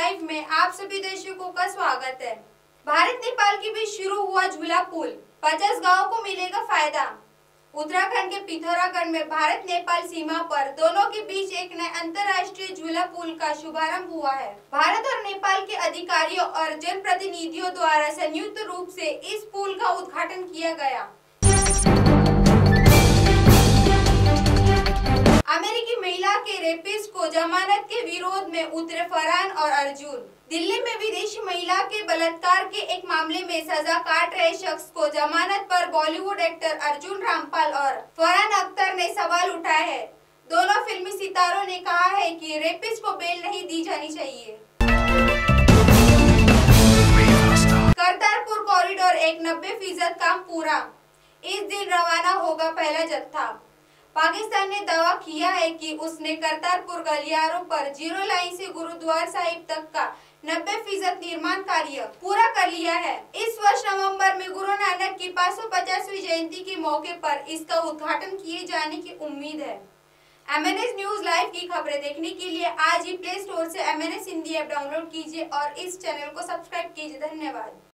Live में आप सभी दर्शकों का स्वागत है। भारत नेपाल के बीच शुरू हुआ झूला पुल, 50 गांवों को मिलेगा फायदा। उत्तराखंड के पिथौरागढ़ में भारत नेपाल सीमा पर दोनों के बीच एक नए अंतर्राष्ट्रीय झूला पुल का शुभारंभ हुआ है। भारत और नेपाल के अधिकारियों और जनप्रतिनिधियों द्वारा संयुक्त रूप से इस पुल का उद्घाटन किया गया। अमेरिकी महिला के रेपिस्ट को जमानत के विरोध में उतरे फरहान और अर्जुन। दिल्ली में विदेशी महिला के बलात्कार के एक मामले में सजा काट रहे शख्स को जमानत पर बॉलीवुड एक्टर अर्जुन रामपाल और फरहान अख्तर ने सवाल उठाए हैं। दोनों फिल्मी सितारों ने कहा है कि रेपिस्ट को बेल नहीं दी जानी चाहिए। करतारपुर कॉरिडोर एक 90% काम पूरा, इस दिन रवाना होगा पहला जत्था। पाकिस्तान ने दावा किया है कि उसने करतारपुर गलियारों पर जीरो लाइन से गुरुद्वारा साहिब तक का 90% निर्माण कार्य पूरा कर लिया है। इस वर्ष नवंबर में गुरु नानक की 550वीं जयंती के मौके पर इसका उद्घाटन किए जाने की उम्मीद है। MNS न्यूज लाइव की खबरें देखने के लिए आज ही प्ले स्टोर से MNS हिंदी ऐप डाउनलोड कीजिए और इस चैनल को सब्सक्राइब कीजिए। धन्यवाद।